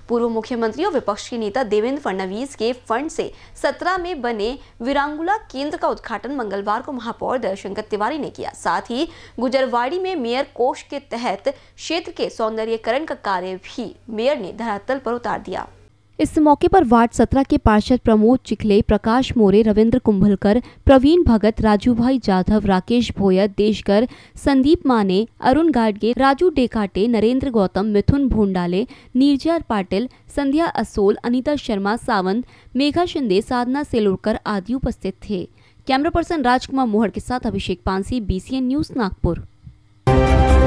पूर्व मुख्यमंत्री और विपक्ष के नेता देवेंद्र फडणवीस के फंड से 17 में बने वीरांगुला केंद्र का उद्घाटन मंगलवार को महापौर दयाशंकर तिवारी ने किया। साथ ही गुजरवाड़ी में मेयर कोष के तहत क्षेत्र के सौंदर्यीकरण का कार्य भी मेयर ने धरातल पर उतार दिया। इस मौके पर वार्ड 17 के पार्षद प्रमोद चिखले, प्रकाश मोरे, रविंद्र कुंभलकर, प्रवीण भगत, राजूभाई जाधव, राकेश भोयर, देशगर, संदीप माने, अरुण गाडगे, राजू डेकाटे, नरेंद्र गौतम, मिथुन भोंडाले, नीरजा पाटिल, संध्या असोल, अनीता शर्मा सावंत, मेघा शिंदे, साधना सेलुरकर आदि उपस्थित थे। कैमरा पर्सन राजकुमार मोहड़ के साथ अभिषेक पानसी, BCN न्यूज, नागपुर।